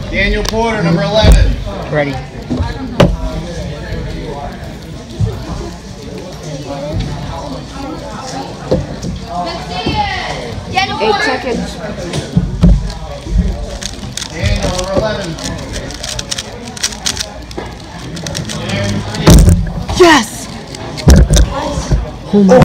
Daniel Porter, number 11. Ready. Daniel 8 Porter. seconds. Daniel, number 11. Yes! Oh my